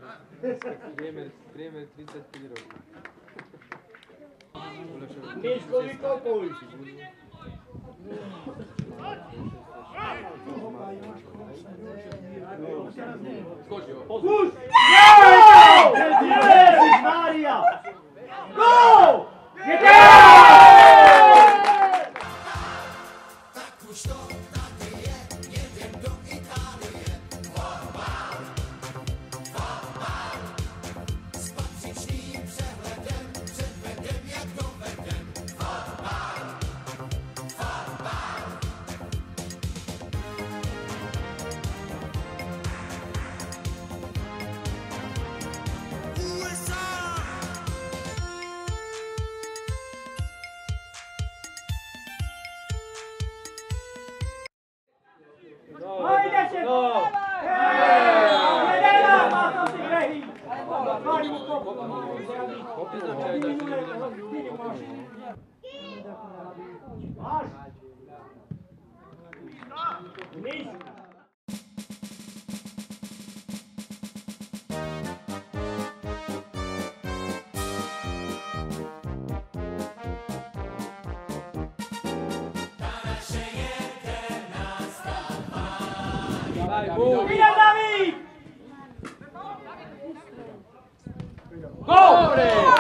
Priemer 35 rokov. Miško, vykopuj! Skoči ho. Puš! Ježiš Mária! Gól! Tak už to tady je, jedem do Itálie. Fotbal, fotbal, s patřičným přehledem, předvedem jak dovedem. Fotbal, fotbal. USA! Hajde se! Mira David! Gól!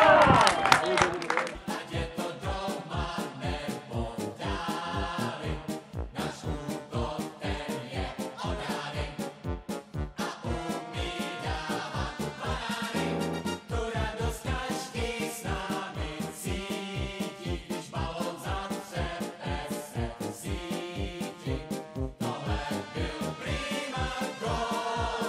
Ať je to doma nebo dálí, náš úkol ten je odhády a umí dávat banány. Tu radost každý s námi cítí, když balón zatřepe se v síti. Tohle byl prima gól.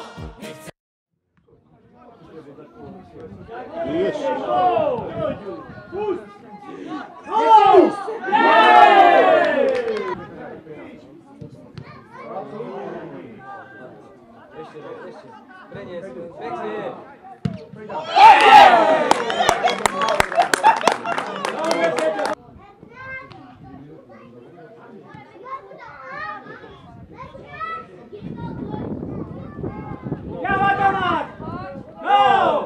Ešte. Prenies. Pekne. Ďalej Tomáš! Gól!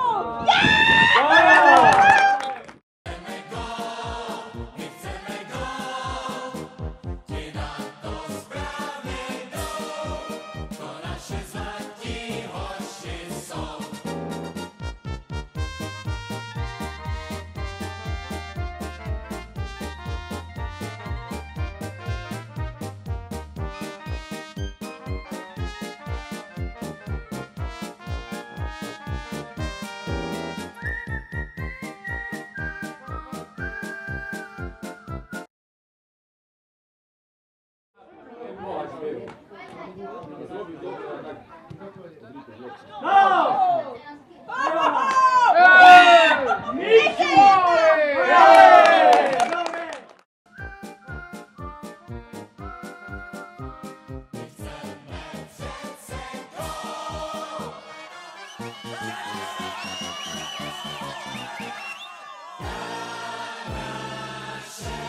My chceme gól, ti nám to správně jdou, to naše zlatí hoši jsou. Gól! Miši! My chceme přece gól. Naše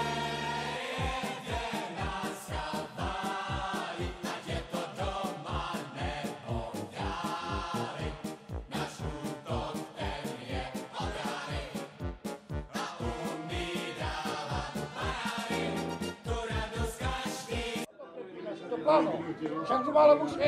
jede nás Kravany, ať je to doma nebo dáli. Náš útok ten je odhány a umí dávat banány. Tu radost každý. Však to málo muži.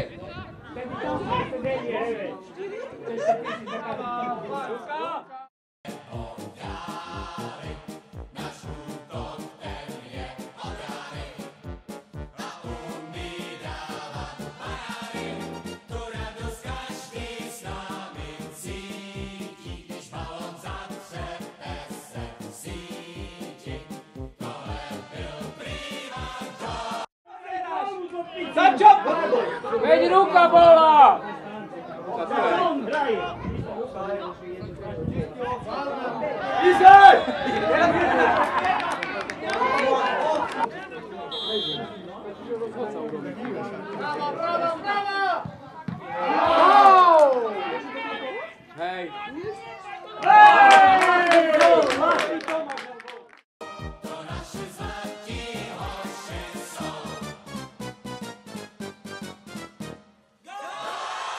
Náš útok ten je odhány a umí dávat banány. Tu radost každý s námi cítí, když balón zatřepe se v síti. Tohle byl prima gól. Začop! Veď ruka bola! Izaj! Hej! To naše zlatí hoši jsou. Gól!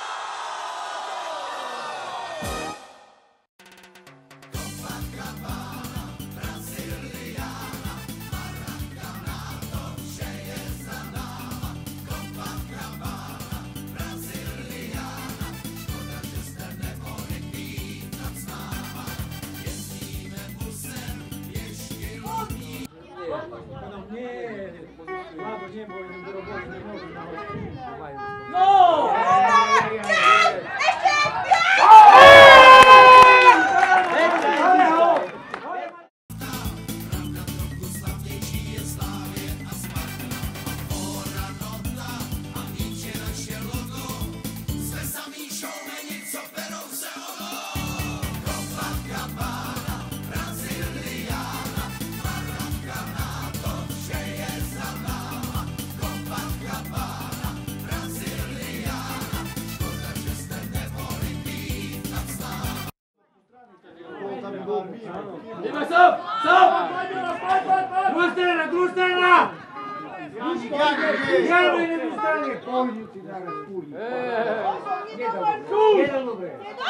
Ideme, stop! Stop! Druhá strana! Žádný nedostaně! Pohnici zaraz, kurva. Jeden dobrý.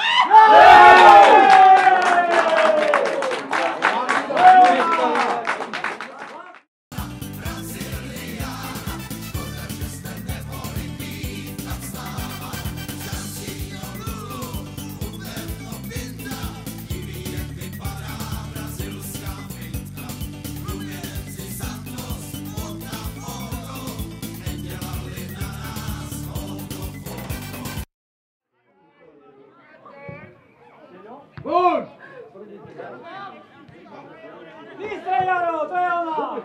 Gol! Vystřel, Jaro, to je ona!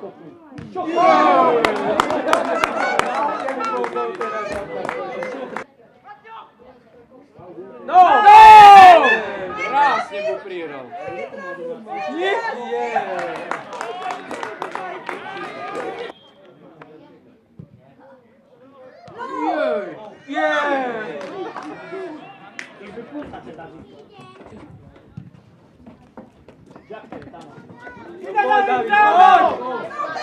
No! Krásně mu přijel. Jde David, bravo!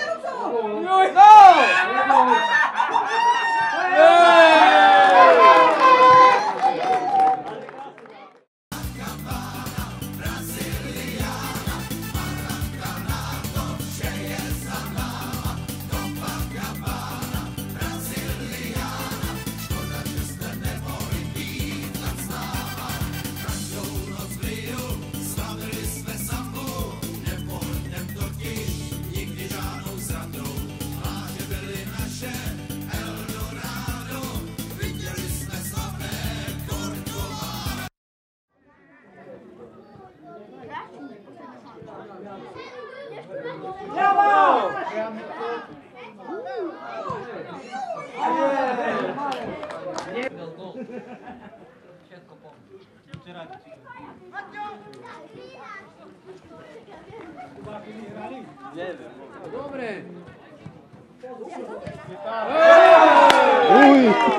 Bravo! Dobre. Uj!